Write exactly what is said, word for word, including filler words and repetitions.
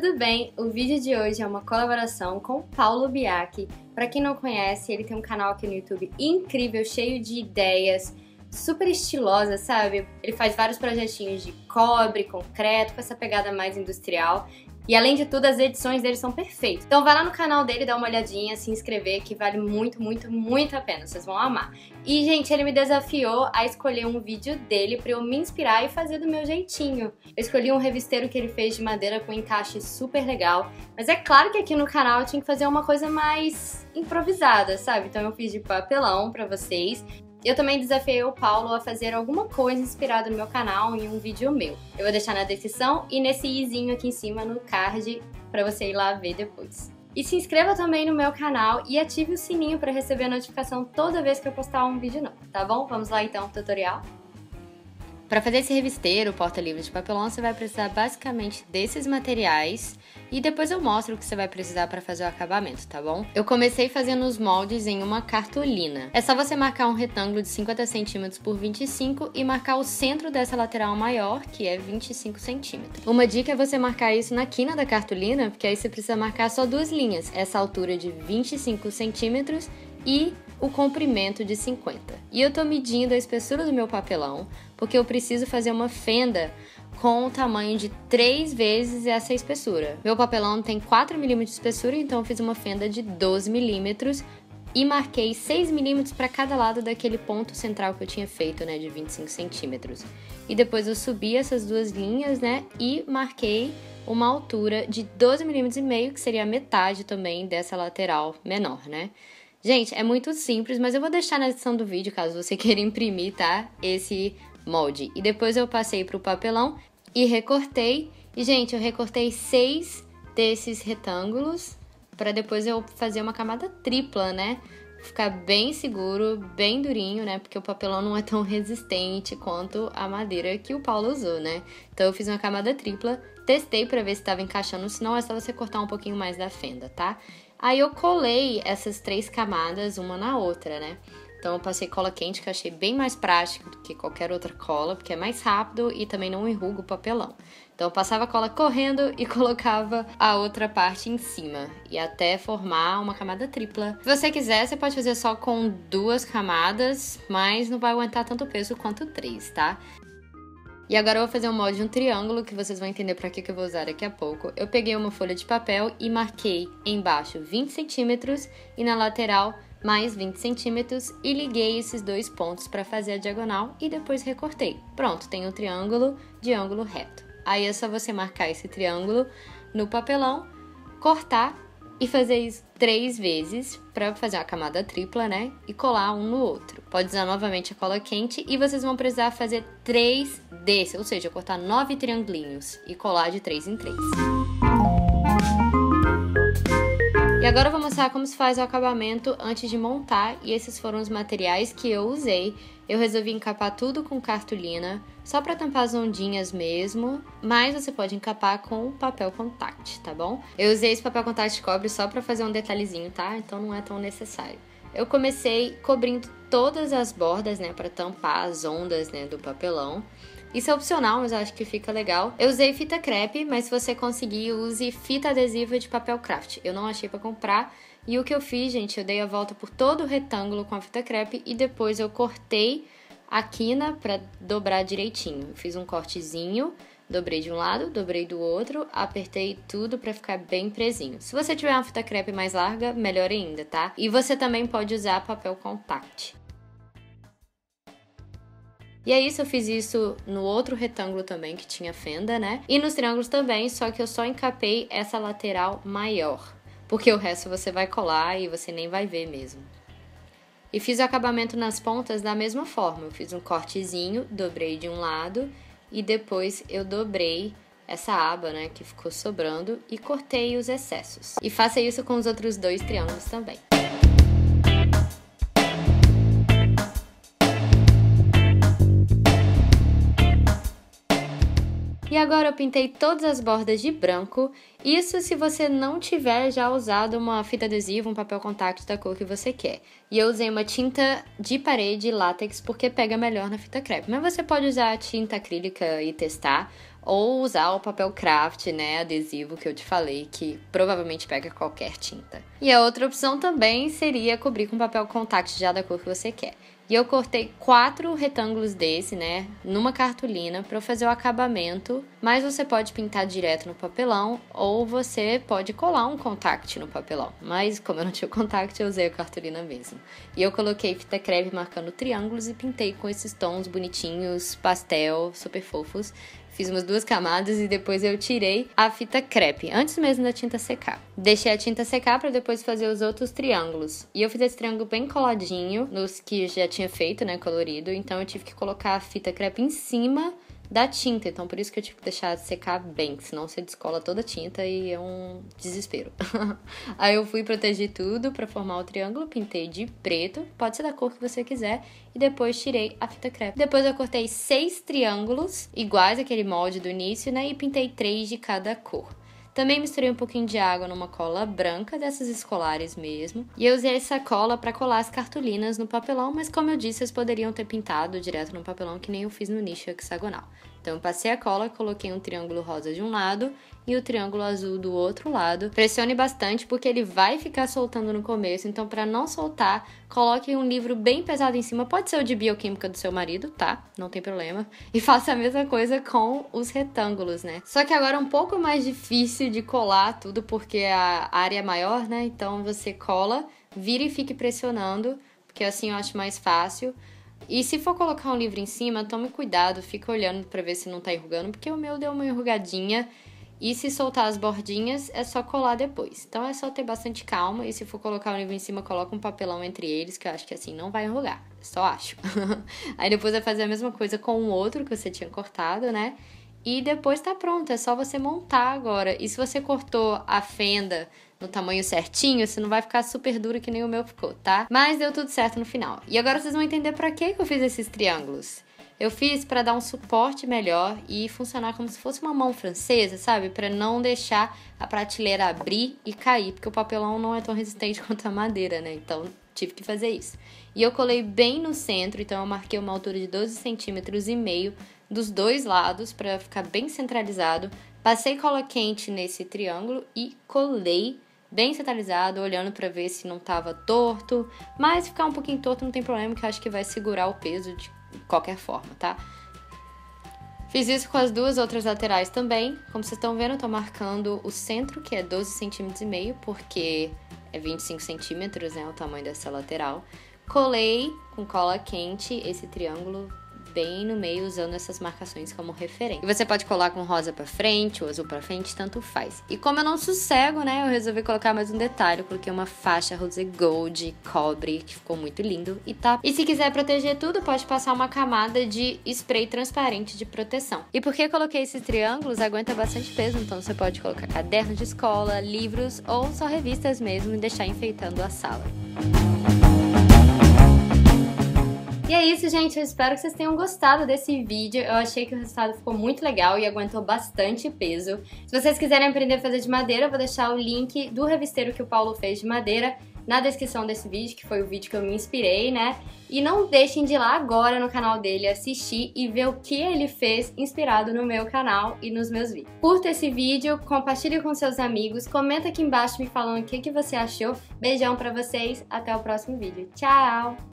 tudo bem? O vídeo de hoje é uma colaboração com o Paulo Biaki. Para quem não conhece, ele tem um canal aqui no YouTube incrível, cheio de ideias, super estilosa, sabe? Ele faz vários projetinhos de cobre, concreto, com essa pegada mais industrial. E além de tudo, as edições dele são perfeitas. Então vai lá no canal dele, dá uma olhadinha, se inscrever, que vale muito, muito, muito a pena. Vocês vão amar. E, gente, ele me desafiou a escolher um vídeo dele pra eu me inspirar e fazer do meu jeitinho. Eu escolhi um revisteiro que ele fez de madeira com encaixe super legal. Mas é claro que aqui no canal eu tinha que fazer uma coisa mais improvisada, sabe? Então eu fiz de papelão pra vocês. Eu também desafiei o Paulo a fazer alguma coisa inspirada no meu canal em um vídeo meu. Eu vou deixar na descrição e nesse izinho aqui em cima no card pra você ir lá ver depois. E se inscreva também no meu canal e ative o sininho pra receber a notificação toda vez que eu postar um vídeo novo, tá bom? Vamos lá então pro tutorial? Para fazer esse revisteiro, porta-livros de papelão, você vai precisar basicamente desses materiais e depois eu mostro o que você vai precisar para fazer o acabamento, tá bom? Eu comecei fazendo os moldes em uma cartolina. É só você marcar um retângulo de cinquenta centímetros por vinte e cinco e marcar o centro dessa lateral maior, que é vinte e cinco centímetros. Uma dica é você marcar isso na quina da cartolina, porque aí você precisa marcar só duas linhas, essa altura de vinte e cinco centímetros e o comprimento de cinquenta. E eu tô medindo a espessura do meu papelão, porque eu preciso fazer uma fenda com o tamanho de três vezes essa espessura. Meu papelão tem quatro milímetros de espessura, então eu fiz uma fenda de doze milímetros e marquei seis milímetros para cada lado daquele ponto central que eu tinha feito, né, de vinte e cinco centímetros. E depois eu subi essas duas linhas, né, e marquei uma altura de doze milímetros e meio, que seria a metade também dessa lateral menor, né? Gente, é muito simples, mas eu vou deixar na descrição do vídeo, caso você queira imprimir, tá? Esse molde. E depois eu passei pro papelão e recortei. E, gente, eu recortei seis desses retângulos para depois eu fazer uma camada tripla, né? Ficar bem seguro, bem durinho, né? Porque o papelão não é tão resistente quanto a madeira que o Paulo usou, né? Então eu fiz uma camada tripla, testei para ver se estava encaixando, senão é só você cortar um pouquinho mais da fenda, tá? Aí eu colei essas três camadas uma na outra, né? Então eu passei cola quente, que eu achei bem mais prático do que qualquer outra cola, porque é mais rápido e também não enruga o papelão. Então eu passava a cola correndo e colocava a outra parte em cima, e até formar uma camada tripla. Se você quiser, você pode fazer só com duas camadas, mas não vai aguentar tanto peso quanto três, tá? E agora eu vou fazer um molde de um triângulo, que vocês vão entender pra que que eu vou usar daqui a pouco. Eu peguei uma folha de papel e marquei embaixo vinte centímetros e na lateral mais vinte centímetros e liguei esses dois pontos para fazer a diagonal e depois recortei. Pronto, tem um triângulo de ângulo reto. Aí é só você marcar esse triângulo no papelão, cortar e fazer isso três vezes para fazer uma camada tripla, né? E colar um no outro. Pode usar novamente a cola quente e vocês vão precisar fazer três desses, ou seja, cortar nove triangulinhos e colar de três em três. E agora eu vou mostrar como se faz o acabamento antes de montar, e esses foram os materiais que eu usei. Eu resolvi encapar tudo com cartolina, só para tampar as ondinhas mesmo, mas você pode encapar com papel contact, tá bom? Eu usei esse papel contact de cobre só para fazer um detalhezinho, tá? Então não é tão necessário. Eu comecei cobrindo todas as bordas, né, para tampar as ondas, né, do papelão. Isso é opcional, mas eu acho que fica legal. Eu usei fita crepe, mas se você conseguir, use fita adesiva de papel craft. Eu não achei pra comprar. E o que eu fiz, gente, eu dei a volta por todo o retângulo com a fita crepe e depois eu cortei a quina pra dobrar direitinho. Eu fiz um cortezinho, dobrei de um lado, dobrei do outro, apertei tudo pra ficar bem presinho. Se você tiver uma fita crepe mais larga, melhor ainda, tá? E você também pode usar papel contact. E é isso, eu fiz isso no outro retângulo também, que tinha fenda, né? E nos triângulos também, só que eu só encapei essa lateral maior, porque o resto você vai colar e você nem vai ver mesmo. E fiz o acabamento nas pontas da mesma forma. Eu fiz um cortezinho, dobrei de um lado e depois eu dobrei essa aba, né, que ficou sobrando e cortei os excessos. E faça isso com os outros dois triângulos também. E agora eu pintei todas as bordas de branco, isso se você não tiver já usado uma fita adesiva, um papel contact da cor que você quer. E eu usei uma tinta de parede látex porque pega melhor na fita crepe, mas você pode usar a tinta acrílica e testar, ou usar o papel craft, né, adesivo que eu te falei, que provavelmente pega qualquer tinta. E a outra opção também seria cobrir com papel contact já da cor que você quer. E eu cortei quatro retângulos desse, né, numa cartolina para fazer o acabamento, mas você pode pintar direto no papelão ou você pode colar um contact no papelão. Mas como eu não tinha contact, eu usei a cartolina mesmo. E eu coloquei fita crepe marcando triângulos e pintei com esses tons bonitinhos, pastel, super fofos. Fiz umas duas camadas e depois eu tirei a fita crepe, antes mesmo da tinta secar. Deixei a tinta secar para depois fazer os outros triângulos. E eu fiz esse triângulo bem coladinho nos que já tinha feito, né, colorido. Então eu tive que colocar a fita crepe em cima da tinta, então por isso que eu tive que deixar secar bem, senão você descola toda a tinta e é um desespero. Aí eu fui proteger tudo pra formar o triângulo, pintei de preto, pode ser da cor que você quiser, e depois tirei a fita crepe. Depois eu cortei seis triângulos, iguais àquele molde do início, né, e pintei três de cada cor. Também misturei um pouquinho de água numa cola branca, dessas escolares mesmo. E eu usei essa cola para colar as cartolinas no papelão, mas como eu disse, vocês poderiam ter pintado direto no papelão, que nem eu fiz no nicho hexagonal. Então eu passei a cola, coloquei um triângulo rosa de um lado e o triângulo azul do outro lado. Pressione bastante porque ele vai ficar soltando no começo, então para não soltar, coloque um livro bem pesado em cima, pode ser o de bioquímica do seu marido, tá? Não tem problema. E faça a mesma coisa com os retângulos, né? Só que agora é um pouco mais difícil de colar tudo porque a área é maior, né? Então você cola, vira e fique pressionando, porque assim eu acho mais fácil. E se for colocar um livro em cima, tome cuidado, fica olhando pra ver se não tá enrugando, porque o meu deu uma enrugadinha. E se soltar as bordinhas, é só colar depois. Então é só ter bastante calma. E se for colocar o livro em cima, coloca um papelão entre eles, que eu acho que assim não vai enrugar. Só acho. Aí depois vai fazer a mesma coisa com o outro que você tinha cortado, né? E depois tá pronto, é só você montar agora. E se você cortou a fenda no tamanho certinho, você não vai ficar super duro que nem o meu ficou, tá? Mas deu tudo certo no final. E agora vocês vão entender pra que eu fiz esses triângulos. Eu fiz para dar um suporte melhor e funcionar como se fosse uma mão francesa, sabe? Para não deixar a prateleira abrir e cair, porque o papelão não é tão resistente quanto a madeira, né? Então tive que fazer isso. E eu colei bem no centro, então eu marquei uma altura de doze centímetros e meio dos dois lados para ficar bem centralizado. Passei cola quente nesse triângulo e colei bem centralizado, olhando para ver se não tava torto. Mas ficar um pouquinho torto não tem problema, que eu acho que vai segurar o peso de qualquer forma, tá? Fiz isso com as duas outras laterais também. Como vocês estão vendo, eu tô marcando o centro, que é doze centímetros e meio, porque é vinte e cinco centímetros, né, o tamanho dessa lateral. Colei com cola quente esse triângulo bem no meio, usando essas marcações como referência. E você pode colar com rosa pra frente ou azul pra frente, tanto faz. E como eu não sossego, né, eu resolvi colocar mais um detalhe. Eu coloquei uma faixa rose gold, cobre, que ficou muito lindo. E tá. E se quiser proteger tudo, pode passar uma camada de spray transparente de proteção. E porque eu coloquei esses triângulos, aguenta bastante peso, então você pode colocar cadernos de escola, livros ou só revistas mesmo e deixar enfeitando a sala. E é isso, gente. Eu espero que vocês tenham gostado desse vídeo. Eu achei que o resultado ficou muito legal e aguentou bastante peso. Se vocês quiserem aprender a fazer de madeira, eu vou deixar o link do revisteiro que o Paulo fez de madeira na descrição desse vídeo, que foi o vídeo que eu me inspirei, né? E não deixem de ir lá agora no canal dele assistir e ver o que ele fez inspirado no meu canal e nos meus vídeos. Curta esse vídeo, compartilhe com seus amigos, comenta aqui embaixo me falando o que, que você achou. Beijão pra vocês, até o próximo vídeo. Tchau!